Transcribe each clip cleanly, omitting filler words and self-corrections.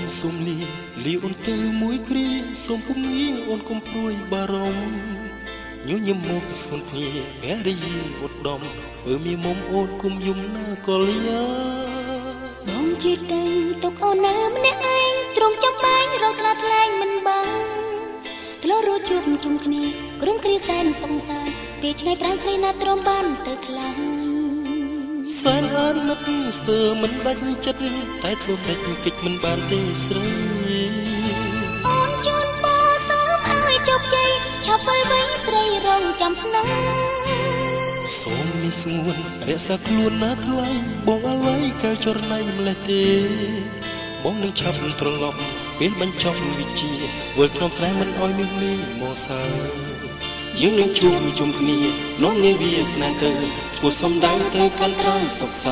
សុំលីអូនទៅមួយគ្រាសុំពុំងាអូនកុំព្រួយបារម្ភញញឹមមកស្គនគ្នាភរិយាឧត្តមបើមានមុំអូនគុំយំណាកលយាបងឃ្លាតទៅទុកអូននៅម្នាក់ឯងទ្រង់ចាំបាញ់រកថ្លាថ្លែងមិនបានធ្លាប់រត់ជួបជុំគ្នាក្រុមគ្រាសែនសង្សារពេលឆ្ងាយប្រាំងស្រីណាទ្រាំបានទៅថ្លៃសែនអាណិតស្ទើមិនដាច់ចិត្តតែធ្វើកិច្ចមិនបានទេស្រីអូនជូនបោសូមឲ្យជោគជ័យឆាប់វិលវិញស្រីរងចាំស្នេហ៍សូមនេះស្ងួនរក្សាខ្លួនណាថ្លៃបងអាឡ័យកែវចរណៃម្លេះទេបងនឹងឆាប់ត្រឡប់ពេលបញ្ចប់វិជ្ជាវិលក្នុងស្នេហ៍មិនអោយមានលេងមកសើយើងនឹងជួបជុំគ្នានាំនាវាស្នេហ៍ទៅឈ្មោះសំដៅទៅកាន់ក្រោយសុខសា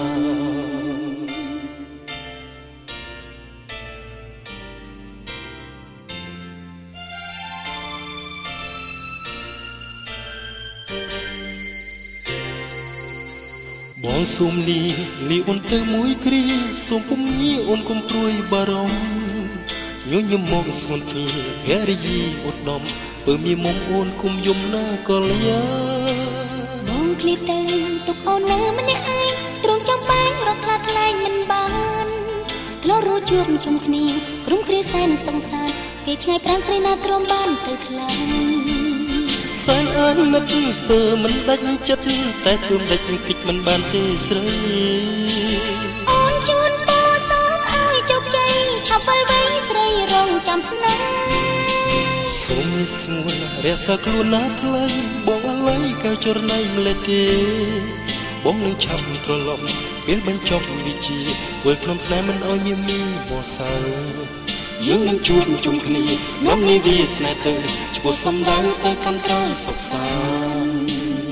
បងសុំលីអូនទៅមួយគ្រាសុំពុំងាអូនកុំព្រួយបារម្ភញញឹមមកស្គនគ្នាភរិយាឧត្តមបើមានមុំអូនគុំយំណាកលយាបងឃ្លាតទៅទុកអូននៅម្នាក់ឯងទ្រង់ចាំបាញ់រកថ្លាថ្លែងមិនបានធ្លាប់រត់ជួបជុំគ្នាក្រុមគ្រាសែនសង្សារពេលឆ្ងាយប្រាំងស្រីណាទ្រាំបានទៅថ្លៃសែនអាណិតស្ទើមិនដាច់ចិត្តតែធ្វើមិនដាច់គិតមិនបានទេស្រីអូនជូនបោសូមឲ្យជោគជ័យឆាប់វិលវិញស្រីរងចាំស្នេហ៍សូមស្ងួនរក្សាខ្លួនណាថ្លៃបងអាឡ័យកែវចរណៃម្លេះទេបងនឹងឆាប់ត្រឡប់ពេលបញ្ចប់វិជ្ជាវិលក្នុងស្នេហ៍មិនអោយមានមកសើយើងនឹងជួបជុំគ្នានាំនាវាស្នេហ៍ទៅឈ្មោះសំដៅទៅកាន់ក្រោយសុខសាន្ត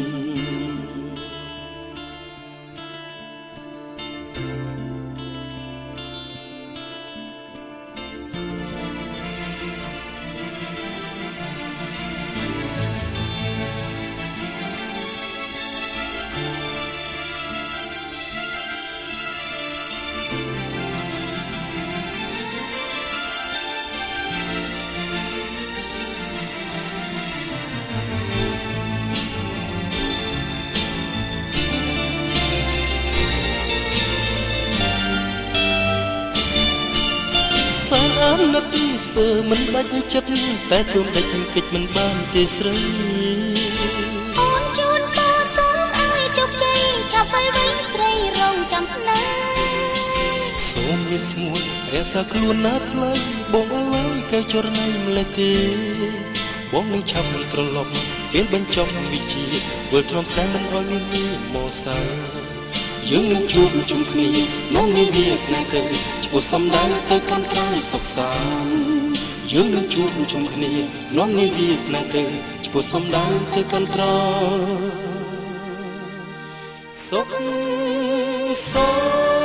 សែនអាណិតស្ទើមិនដាច់ចិត្តតែធ្វើដាច់គិតមិនបានទេស្រីអូនជូនបោសូមឲ្យជោគជ័យឆាប់វិលវិញស្រីរងចាំស្នេហ៍សូមវាស្ងួនរក្សាខ្លួនណាថ្លៃបងអាឡ័យកែវចរណៃម្លេះទេបងនឹងឆាប់ត្រឡប់ពេលបញ្ចប់វិជ្ជាវិលក្នុងស្នេហ៍មិនអោយមានមកសើយើងនឹងជួបជុំគ្នានាំនាវាស្នេហ៍ទៅឈ្មោះសំដៅទៅកាន់ក្រោយសុខសាន្តយើងនឹងជួបជុំគ្នានាំនាវាស្នេហ៍ទៅឈ្មោះសំដៅទៅកាន់ក្រោយសុខសាន្ត